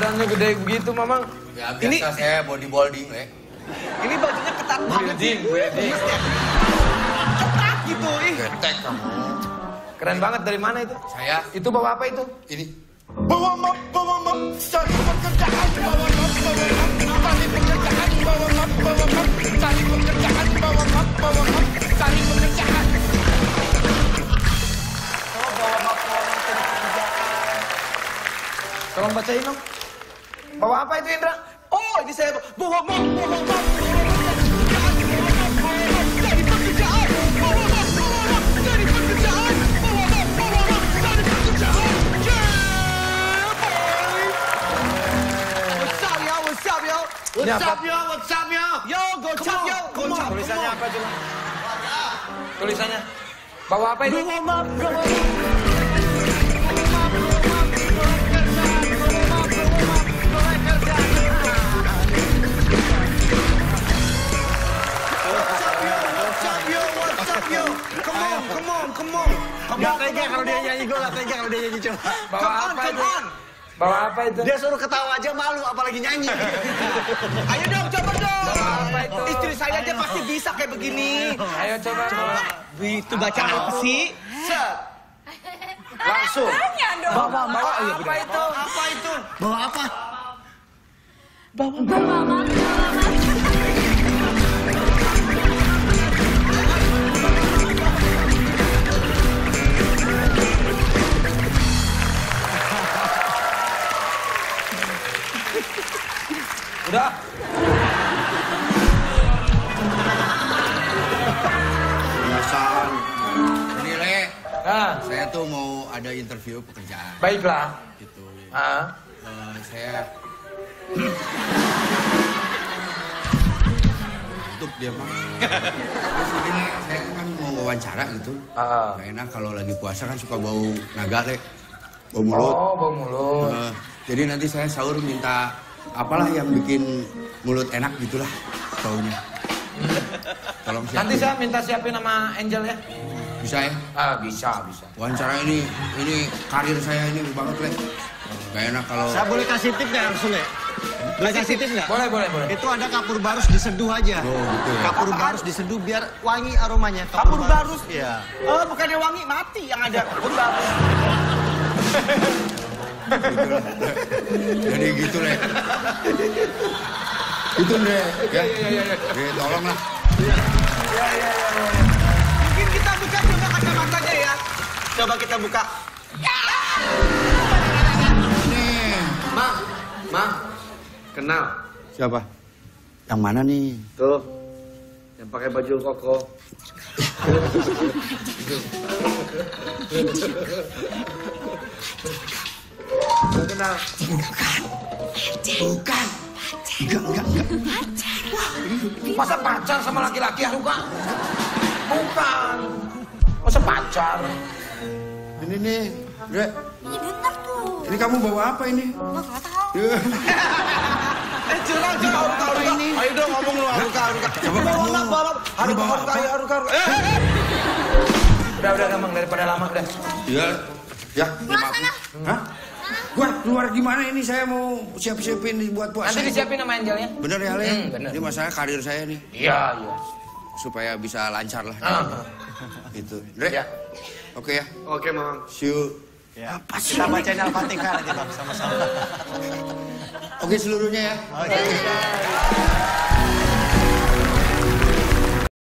Badannya gede begitu, Mamang. Ya biasa saya bodybuilding, Le. Ini bajunya ketat banget sih. Wedding. Ketat gitu, ih. Getek kamu. Keren banget, dari mana itu? Saya Itu bawa apa itu? ini. Bawa map, cari pekerjaan, bawa map, cari pekerjaan, bawa map, cari pekerjaan, bawa map, cari pekerjaan. Bawa map, cari pekerjaan. Tolong bacain dong. Bawa apa itu, Indra? Oh, ini saya bawa map, cari pekerjaan, bawa map, cari pekerjaan, bawa map, cari pekerjaan. What's up, yo? What's up, yo? What's up, yo? What's up, yo? Yo, go chop, yo. Tulisannya apa coba? Tulisannya. Bawa apa itu? Bawa map, Come on. Gak tega kalau dia nyanyi, gue gak tega kalau dia nyanyi coba. Bawa apa itu? Bawa apa itu? Dia suruh ketawa aja malu, apalagi nyanyi. Ayo dong, coba dong. Bawa apa itu? Istri saya aja pasti bisa kayak begini. Ayo coba. Itu baca apa sih? Set. Langsung. Bawa Bawa apa itu? Apa itu? Bawa apa? Udah. Biasaan. Ini, Le. Nah, Saya tuh mau ada interview pekerjaan. baiklah. Gitu. Ah, Saya tutup dia mah. Terus begini, saya kan mau wawancara gitu. Gak enak kalau lagi puasa kan suka bau naga, Le. Bau mulut. Oh, bau mulut. Jadi nanti saya sahur minta apalah yang bikin mulut enak gitulah baunya. Tolong siapin. Nanti saya minta siapin sama Angel ya. Bisa ya? Bisa. Wawancara ini karir saya ini banget, Le. Gak enak kalau... Saya boleh kasih tip nggak, Sule? Boleh kasih tip nggak? Boleh. Itu ada kapur barus diseduh aja. Oh, gitu ya. Kapur barus diseduh biar wangi aromanya. Kapur barus? Iya. Oh, bukannya wangi, mati yang ada. Kapur barus. Jadi gitu, Le. Itu, Le. Ya. Tolonglah. Mungkin kita buka coba kacamatanya ya. Coba kita buka. Mang, kenal? Siapa? Yang mana nih? Tuh, yang pakai baju koko. Kenal? Bukan. Enggak. Masa pacar sama laki-laki ya, Luka? Bukan. Masa pacar? Ini nih, Dre. Ini bener tuh. Ini kamu bawa apa ini? Gak tahu. Curang. ini? Ayo dong ngomong lu, Haruka. Coba kamu. Haruka. Udah gampang daripada lama udah. Iya. Ya. Pulang sana. Hah? Wah, keluar gimana ini? Saya mau siap-siapin buat puasa. Nanti disiapin sama Angel ya. Bener ya, Le? Bener. Ini masalah karir saya nih. Iya. Supaya bisa lancar lah. Gitu. Dre? Ya. Oke ya. Oke, Mamang. See you. Ya. Kita bacain Al-Fatihah nanti, Bang, sama-sama. Oke seluruhnya ya. Oke.